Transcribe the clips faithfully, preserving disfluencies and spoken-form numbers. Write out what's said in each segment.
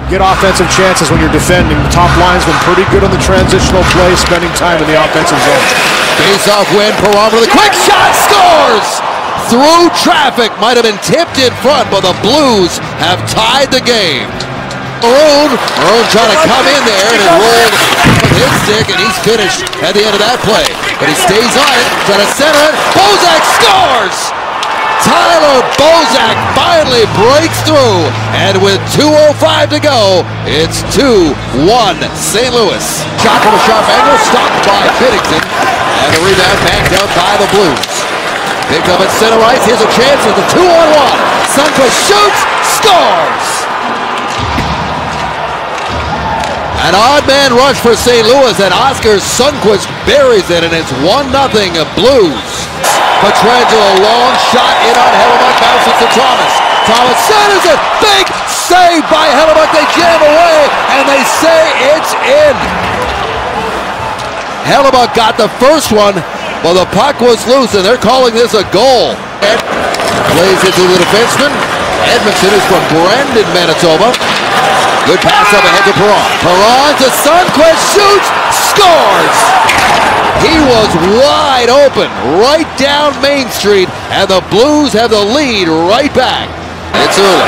get offensive chances when you're defending. The top linesman pretty good on the transitional play, spending time in the offensive zone. Face-off win, Perron with a quick shot, scores! Through traffic, might have been tipped in front, but the Blues have tied the game. Maroon, Maroon trying to come in there, and it rolled with his stick, and he's finished at the end of that play. But he stays on it, trying to center it. Bozak scores! Tyler Bozak finally breaks through, and with two oh five to go, it's two one Saint Louis. Shot from a sharp angle, stopped by Binnington, and the rebound banked out by the Blues. Picked up at center ice, here's a chance at the two on one. Sundqvist shoots, scores! An odd man rush for Saint Louis, and Oscar Sundqvist buries it, and it's one nothing Blues. Pietrangelo, long shot in on Hellebuck, bounces to Thomas. Thomas centers it, big save by Hellebuck, they jam away, and they say it's in. Hellebuck got the first one, well, the puck was loose, and they're calling this a goal. And plays it to the defenseman. Edmondson is from Brandon, Manitoba. Good pass up ahead to Perron. Perron to Sundqvist, shoots, scores! He was wide open, right down Main Street, and the Blues have the lead right back. It's early.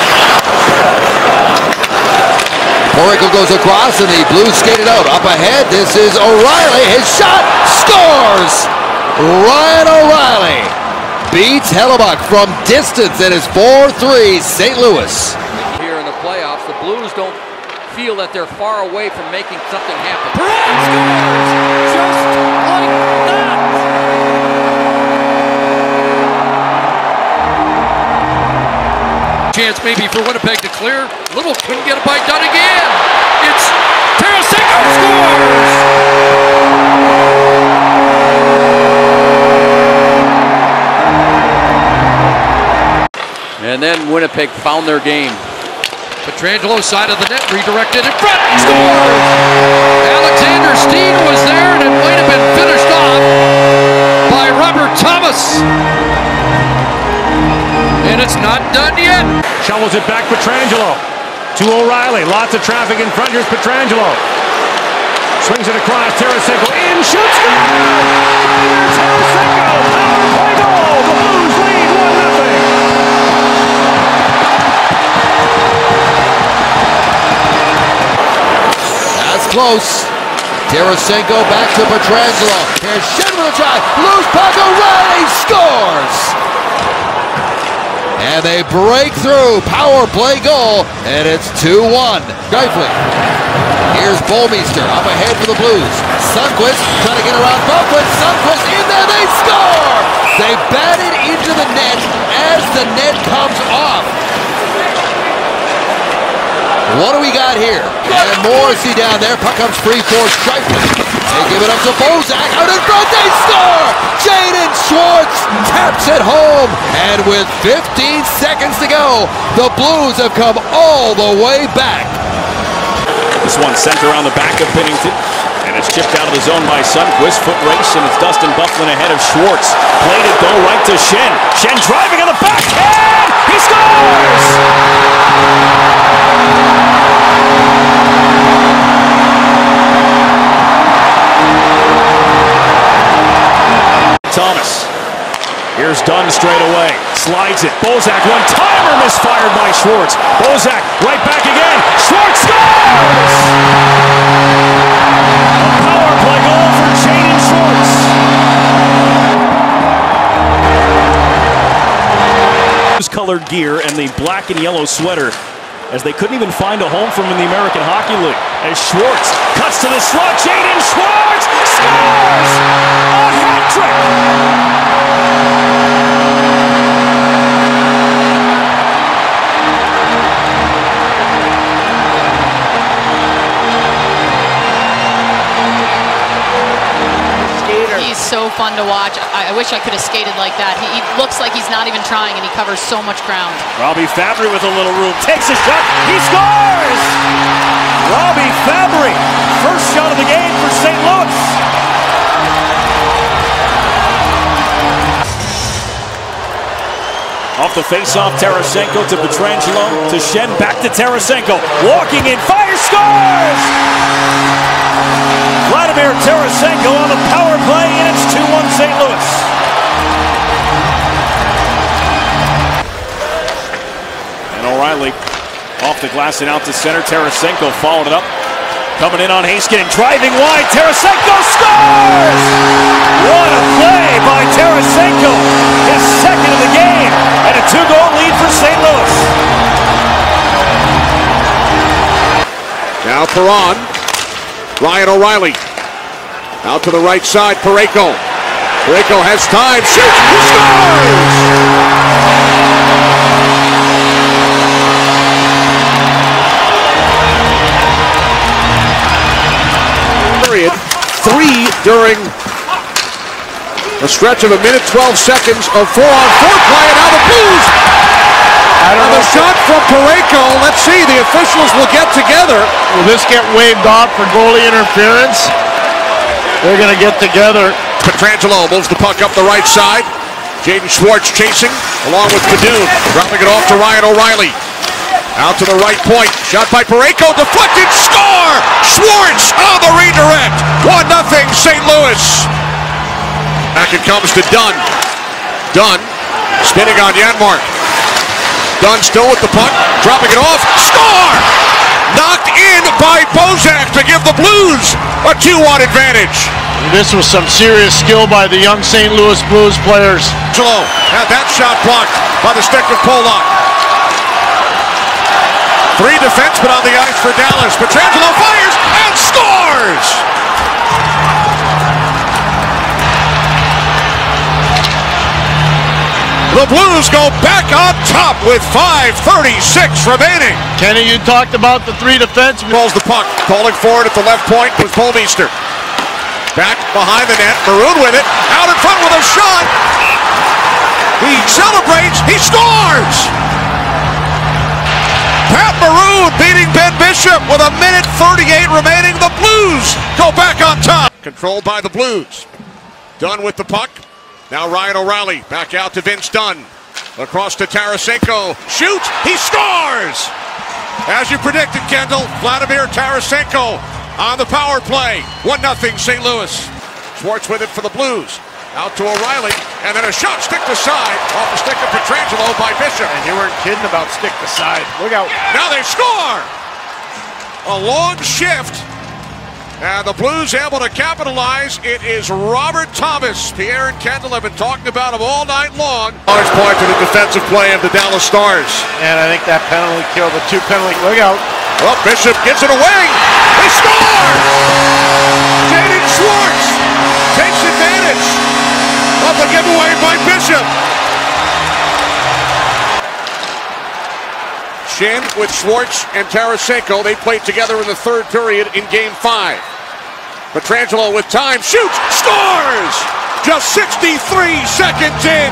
Porrico goes across, and the Blues skated out. Up ahead, this is O'Reilly. His shot scores! Ryan O'Reilly beats Hellebuck from distance, and it's four three Saint Louis. Here in the playoffs, the Blues don't feel that they're far away from making something happen. Perron scores! Just like that! Chance maybe for Winnipeg to clear. Little couldn't get it by done again. It's Tarasenko scores! And then Winnipeg found their game. Pietrangelo, side of the net, redirected in front, scores! Alexander Steen was there, and it might have been finished off by Robert Thomas. And it's not done yet. Shovels it back, Pietrangelo to O'Reilly. Lots of traffic in front. Here's Pietrangelo. Swings it across. Tarasenko in, shoots. Tarasenko, power play goal. The Blues lead one nothing. That's close. Tarasenko back to Pietrangelo. Here's Shen with a try. Loose puck, O'Reilly scores! And they break through, power play goal, and it's two one. Greifling. Here's Bolmeister up ahead for the Blues. Sundqvist trying to get around Buffett. Sundqvist in there, they score! They bat it into the net as the net comes off. What do we got here? And Morrissey down there, puck comes free for Greifling. They give it up to Bozak, out in front, they score! Jaden Schwartz taps it home, and with fifteen seconds to go, the Blues have come all the way back. This one sent around the back of Binnington, and it's chipped out of the zone by Sundqvist. Foot race, and it's Dustin Byfuglien ahead of Schwartz. Played it though right to Shen. Shen driving on the backhand, he scores! Thomas. Here's Dunn straight away. Slides it. Bozak, one-timer misfired by Schwartz. Bozak right back again. Schwartz scores! A power play goal for Jaden Schwartz. His colored gear and the black and yellow sweater, as they couldn't even find a home for him in the American Hockey League. As Schwartz cuts to the slot, Jaden Schwartz scores! A hat trick! He's so fun to watch. I, I wish I could have skated like that. He, he looks like he's not even trying, and he covers so much ground. Robbie Fabry with a little room. Takes a shot. He scores! Robbie Fabry. First shot of the game for Saint Louis. Off the face-off, Tarasenko to Pietrangelo, to Shen, back to Tarasenko. Walking in, fire, scores! Vladimir Tarasenko on the power play, and it's two one Saint Louis. And O'Reilly off the glass and out to center. Tarasenko followed it up. Coming in on Haskin and driving wide. Tarasenko scores! What a play by Tarasenko. His second of the game. And a two-goal lead for Saint Louis. Now Perron. Ryan O'Reilly. Out to the right side. Parayko. Parayko has time. Shoots. He scores! Three during a stretch of a minute, twelve seconds of four-on-four play, and now the Blues. I don't and know. The shot from Parayko. Let's see. The officials will get together. Will this get waved off for goalie interference? They're going to get together. Pietrangelo moves the puck up the right side. Jaden Schwartz chasing along with Padoon, dropping it off to Ryan O'Reilly. Out to the right point, shot by Parayko, deflected, score! Schwartz on the redirect, one nothing Saint Louis. Back it comes to Dunn. Dunn spinning on Janmark. Dunn still with the puck, dropping it off, score! Knocked in by Bozak to give the Blues a two one advantage. This was some serious skill by the young Saint Louis Blues players. Angelo had that shot blocked by the stick of Pollock. Three defensemen on the ice for Dallas. Pietrangelo fires and scores! The Blues go back on top with five thirty-six remaining. Kenny, you talked about the three defensemen. Calls the puck. Calling forward at the left point was Bolmeister. Back behind the net. Maroon with it. Out in front with a shot. He celebrates. He scores! Pat Maroon beating Ben Bishop with a minute thirty-eight remaining. The Blues go back on top. Controlled by the Blues. Dunn with the puck. Now Ryan O'Reilly back out to Vince Dunn. Across to Tarasenko. Shoots. He scores! As you predicted, Kendall, Vladimir Tarasenko on the power play. one nothing Saint Louis. Schwartz with it for the Blues. Out to O'Reilly, and then a shot stick to side off the stick of Pietrangelo by Bishop. And you weren't kidding about stick to side. Look out. Now they score! A long shift, and the Blues able to capitalize. It is Robert Thomas. Pierre and Kendall have been talking about him all night long. Large point to the defensive play of the Dallas Stars. And I think that penalty killed the two penalty. Look out. Well, Bishop gets it away. He scores! Jaden Schwartz takes advantage of the giveaway by Bishop. Shen with Schwartz and Tarasenko. They played together in the third period in game five. Pietrangelo with time, shoots, scores! Just sixty-three seconds in.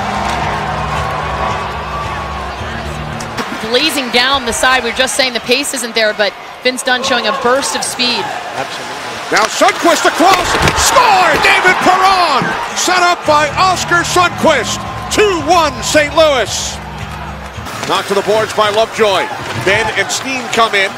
Blazing down the side. We were just saying the pace isn't there, but Vince Dunn showing a burst of speed. Absolutely. Now Sundqvist across, score! David Perron, set up by Oscar Sundqvist. two one Saint Louis. Knocked to the boards by Lovejoy. Ben and Steen come in.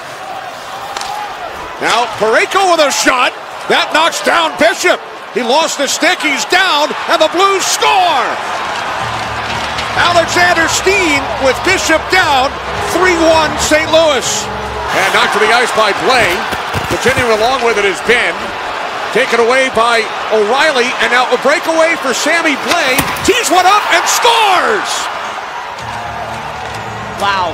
Now Parayko with a shot. That knocks down Bishop. He lost the stick, he's down, and the Blues score! Alexander Steen with Bishop down, three one Saint Louis. And knocked to the ice by Blay. Continuing along with it is Ben. Taken away by O'Reilly, and now a breakaway for Sammy Blay. Tees one up and scores! Wow.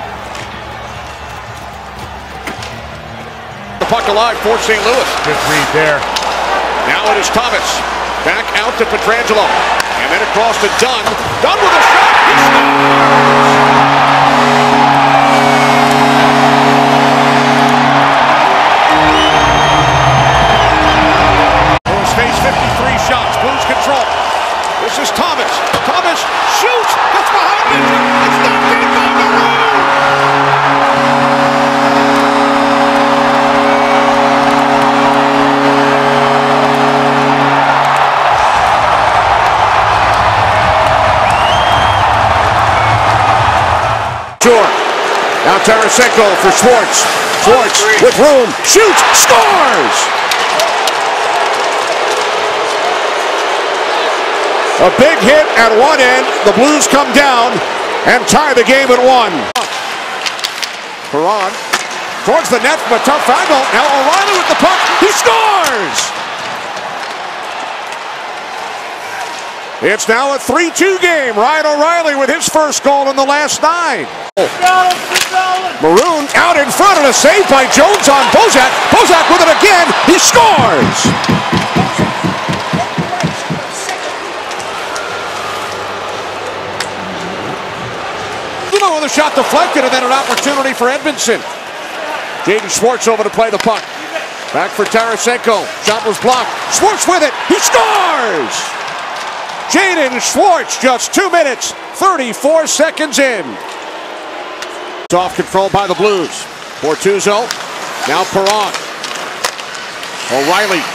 The puck alive for Saint Louis. Good read there. Now it is Thomas. Back out to Pietrangelo. And then across to Dunn. Dunn with a shot. He scores! Face fifty-three shots, Blues control. This is Thomas. Thomas shoots, gets behind it. It's knocked in by Maroon. Tarasenko for Schwartz. Schwartz with room, shoots, scores! A big hit at one end. The Blues come down and tie the game at one. Perron towards the net from a tough angle. Now O'Reilly with the puck. He scores! It's now a three two game. Ryan O'Reilly with his first goal in the last nine. Maroon out in front and a save by Jones on Bozak. Bozak with it again. He scores! The shot deflected and then an opportunity for Edmondson. Jaden Schwartz over to play the puck. Back for Tarasenko. Shot was blocked. Schwartz with it. He scores! Jaden Schwartz just two minutes, thirty-four seconds in. Off control by the Blues. Bortuzzo. Now Perron. O'Reilly.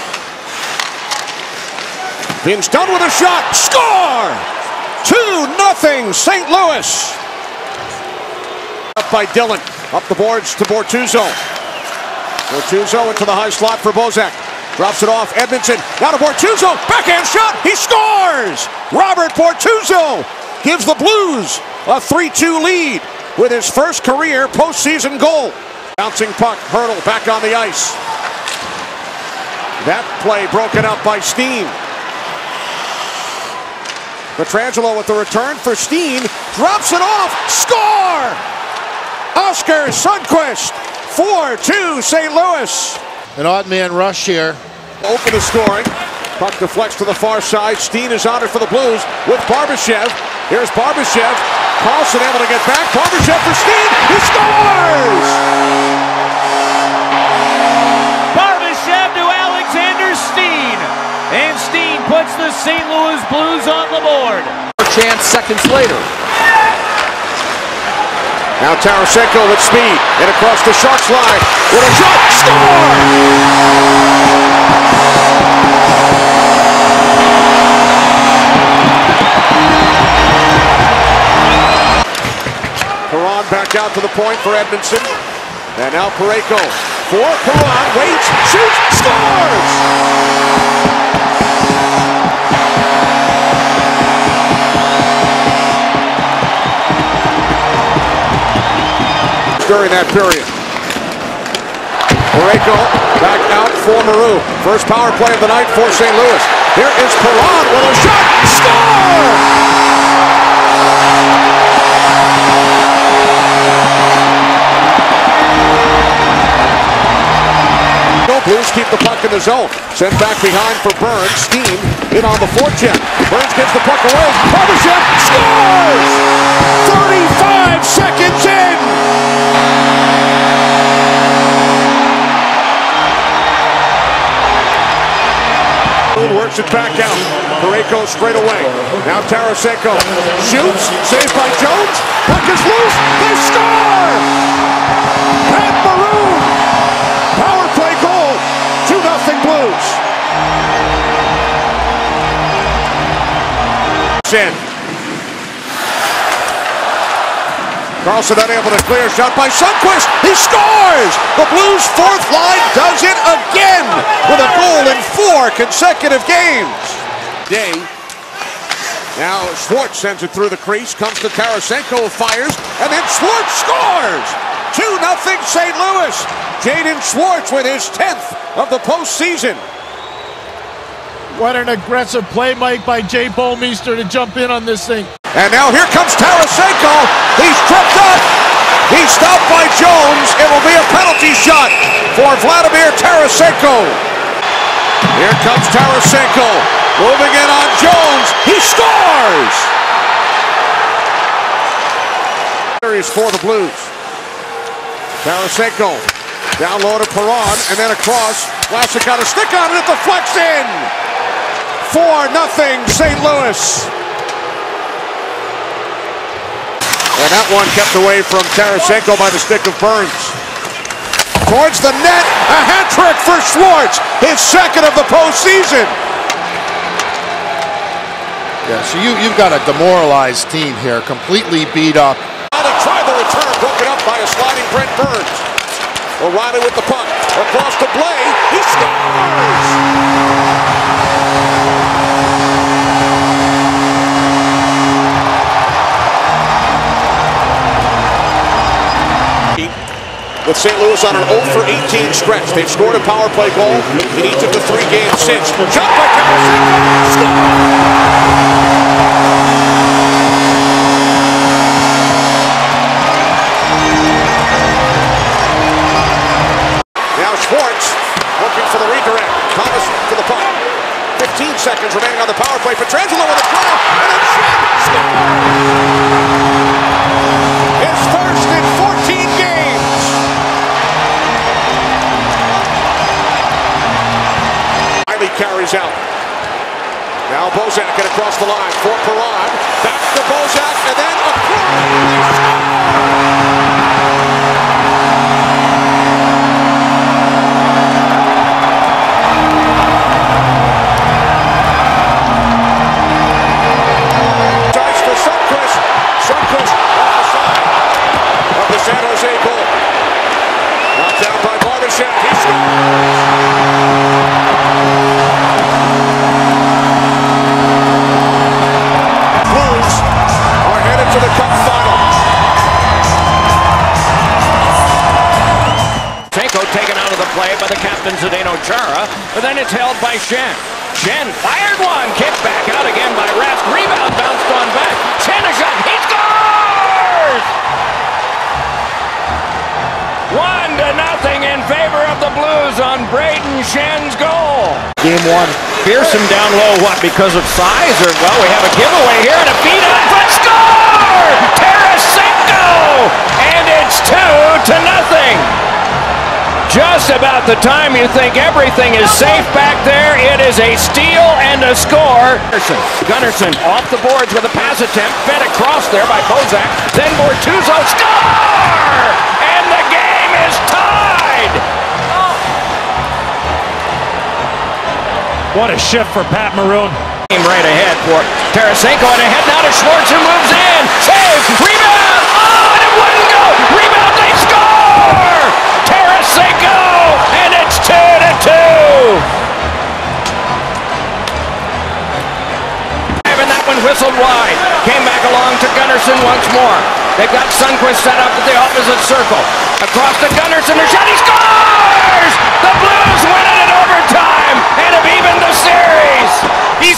Vince done with a shot. Score! two nothing Saint Louis. Up by Dillon. Up the boards to Bortuzzo. Bortuzzo into the high slot for Bozak. Drops it off. Edmondson. Now to Bortuzzo. Backhand shot. He scores! Robert Bortuzzo gives the Blues a three two lead with his first career postseason goal. Bouncing puck. Hurdle back on the ice. That play broken up by Steen. Pietrangelo with the return for Steen. Drops it off. Score! Oscar Sundqvist, four two Saint Louis. An odd man rush here. Open to scoring. Puck deflects to the far side. Steen is on it for the Blues with Barbashev. Here's Barbashev. Carlson able to get back. Barbashev for Steen. He scores! Barbashev to Alexander Steen. And Steen puts the Saint Louis Blues on the board. Chance seconds later. Now Tarasenko with speed and across the Sharks line with a shot. Score! Perron back out to the point for Edmondson. And now Parayko for Perron. Waits, shoots, scores! During that period. Parayko back out for Maroon. First power play of the night for Saint Louis. Here is Perron with a shot. Score! Blues keep the puck in the zone. Sent back behind for Burns. Steen in on the forecheck. Burns gets the puck away. Barbashev scores! thirty-five seconds in! Works it back out. Parayko straight away. Now Tarasenko shoots. Saved by Jones. Puck is loose. They score! Pat Maroon. Power play goal. two nothing Blues. In. Carlson unable to clear. Shot by Sundqvist. He scores! The Blues' fourth line does it again with a goal in four consecutive games. Day. Now Schwartz sends it through the crease. Comes to Tarasenko, fires, and then Schwartz scores! two nothing Saint Louis. Jaden Schwartz with his tenth of the postseason. What an aggressive play, Mike, by Jay Bouwmeester to jump in on this thing. And now here comes Tarasenko. He's tripped up. He's stopped by Jones. It will be a penalty shot for Vladimir Tarasenko. Here comes Tarasenko. Moving in on Jones. He scores! Series for the Blues. Tarasenko down low to Perron and then across. Vlasic got a stick on it. It deflects in. four nothing Saint Louis. And that one kept away from Tarasenko by the stick of Burns. Towards the net, a hat trick for Schwartz, his second of the postseason. Yeah, so you, you've got a demoralized team here, completely beat up. Now they try the return, broken up by a sliding Brent Burns. O'Reilly with the puck. Across to Blay. He scores! With Saint Louis on an oh for eighteen stretch. They've scored a power play goal in each of the three games since. Shot by Tarasenko. Now Schwartz looking for the redirect. Thomas for the puck. fifteen seconds remaining on the power play. Pietrangelo with a drive. And a shot. His first in fourteen games. Carries out. Now Bozak get across the line for Perron. Back to Bozak and then across. Dice for Sundqvist. Sundqvist off the side of the San Jose goal. Knocked down by Barbashev. He scores. To the cup final. Senko taken out of the play by the captain Zdeno Chara, but then it's held by Shen. Shen fired one, kicked back out again by Rask. Rebound bounced on back. Shen a shot. He scores! One to nothing in favor of the Blues on Braden Shen's goal. Game one. Pearson down low, what, because of size? Or, well, we have a giveaway here and a feed on front. Score! Tarasenko! And it's two to nothing. Just about the time you think everything is safe back there, it is a steal and a score. Gunnarsson, Gunnarsson off the boards with a pass attempt, fed across there by Bozak. Then Bortuzzo, score! And the game is tied! What a shift for Pat Maroon. Right ahead for Tarasenko, and ahead now to Schwartz, who moves in. Save! Rebound! Oh, and it wouldn't go! Rebound, they score! Tarasenko! And it's two to two! And that one whistled wide. Came back along to Gunnarsson once more. They've got Sundqvist set up at the opposite circle. Across to Gunnarsson, a shot, he scores! The Blues win it in overtime and have evened the series! He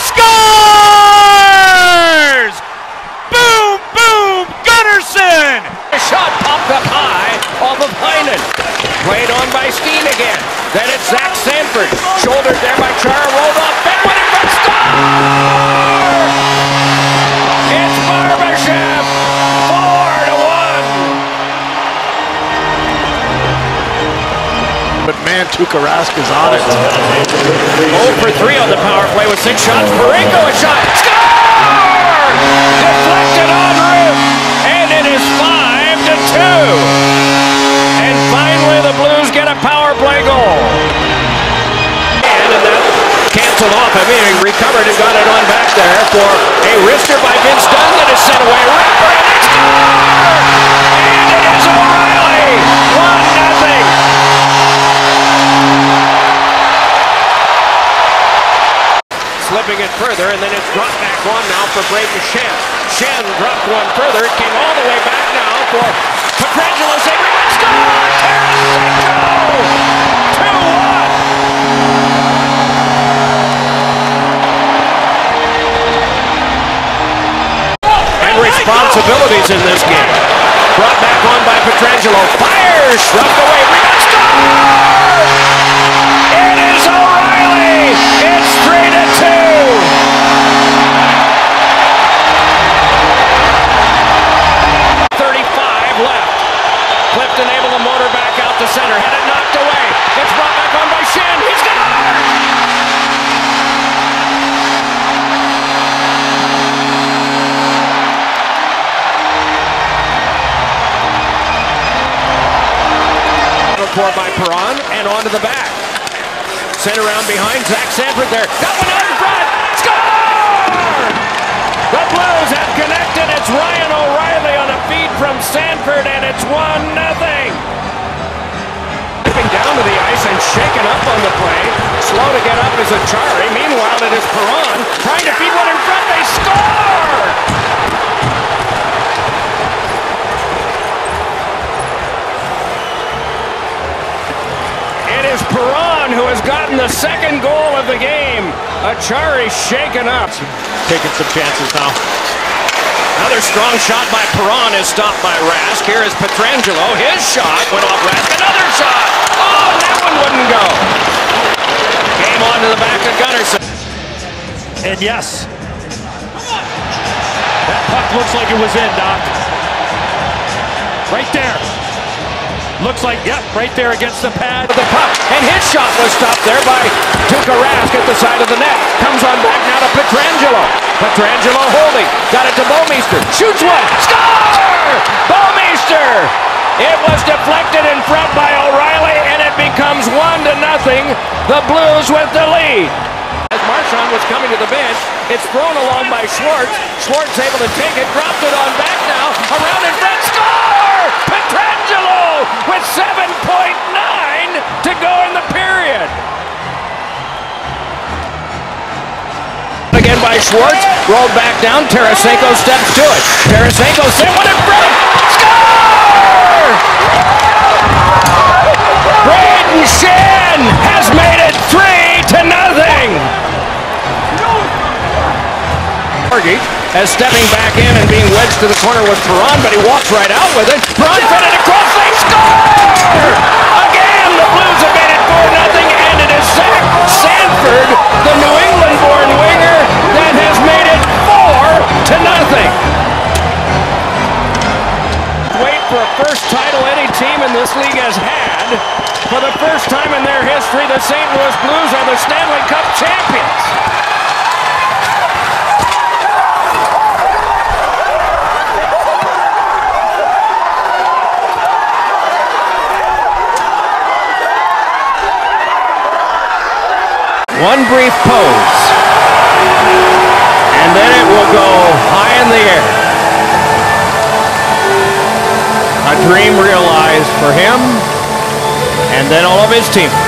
scores! Boom, boom, Gunnarsson! The shot popped up high off of Heinen. Played on by Steen again. Then it's Zach Sanford. Shouldered there by Chara, rolled off. Benwood in front, score! It's Barbashev, four to one. But man, Tuukka Rask is on it. oh for three on the power play with six shots. Parayko a shot. Score! Deflected en route. And it is five to two. And finally the Blues get a power play goal. And that canceled off. I mean, he recovered and got it on back there for a wrister by Vince Dunn that is sent away. Ripper and they score! And it is O'Reilly. One nothing. Slipping it further, and then it's dropped back on now for Braden Shen. Shen dropped one further. It came all the way back now for Pietrangelo. Save it. Score! Tarasenko! two one. And responsibilities in this game. Brought back on by Pietrangelo. Fires! Shrugged away. Rebound! Score! It is O'Reilly! It's three to two! thirty-five left. Clifton able to motor back out to center. Had it knocked away. It's brought back on by Shen. He's got Pour by Perron and onto the back. Sent around behind. Zach Sanford there. Got one out in front. Score! The Blues have connected. It's Ryan O'Reilly on a feed from Sanford, and it's one nothing. Moving down to the ice and shaken up on the play. Slow to get up is Achari. Meanwhile, it is Perron trying to feed one in front. They score! It is Perron who has gotten the second goal of the game. Achari shaken up. Taking some chances now. Another strong shot by Perron is stopped by Rask. Here is Pietrangelo. His shot went off Rask. Another shot. Oh, that one wouldn't go. Game on to the back of Gunnarsson. And yes, that puck looks like it was in, Doc. Right there. Looks like, yep, right there against the pad. The puck, and his shot was stopped there by Tuukka Rask at the side of the net. Comes on back now to Pietrangelo. Pietrangelo holding. Got it to Bouwmeester. Shoots one. Score! Bouwmeester! It was deflected in front by O'Reilly, and it becomes one to nothing. The Blues with the lead. As Marchand was coming to the bench, it's thrown along by Schwartz. Schwartz able to take it, dropped it on back now. Around in front, score! Pietrangelo with seven point nine to go in the period. Again by Schwartz, rolled back down. Tarasenko steps to it. Tarasenko sent one in front. Score! Braden Shen has made it three to nothing. As stepping back in and being wedged to the corner with Perron, but he walks right out with it. Perron fed it across, they score! Again, the Blues have made it four nothing, and it is Zach Sanford, the New England-born winger, that has made it four to nothing. Wait for a first title any team in this league has had. For the first time in their history, the Saint Louis Blues are the Stanley Cup Champions. One brief pose, and then it will go high in the air. A dream realized for him, and then all of his teammates.